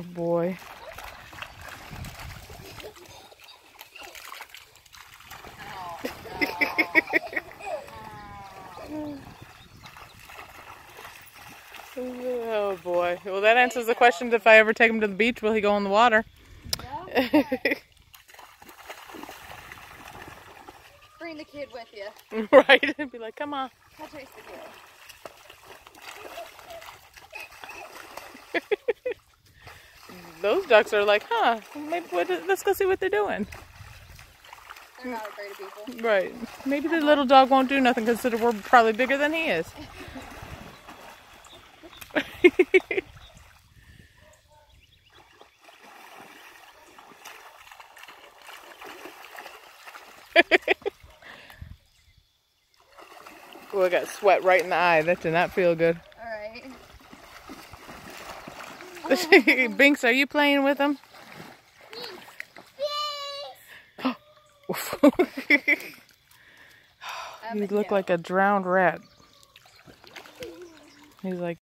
Oh boy. Oh boy. Well, that answers the question. If I ever take him to the beach, will he go in the water? Yeah. Bring the kid with you. Right? And be like, come on. I'll chase the kid. Those ducks are like, huh, maybe let's go see what they're doing. They're not afraid of people. Right. Maybe the little dog won't do nothing because we're probably bigger than he is. Oh, I got sweat right in the eye. That did not feel good. Alright. Binks, are you playing with him? You look like a drowned rat. He's like,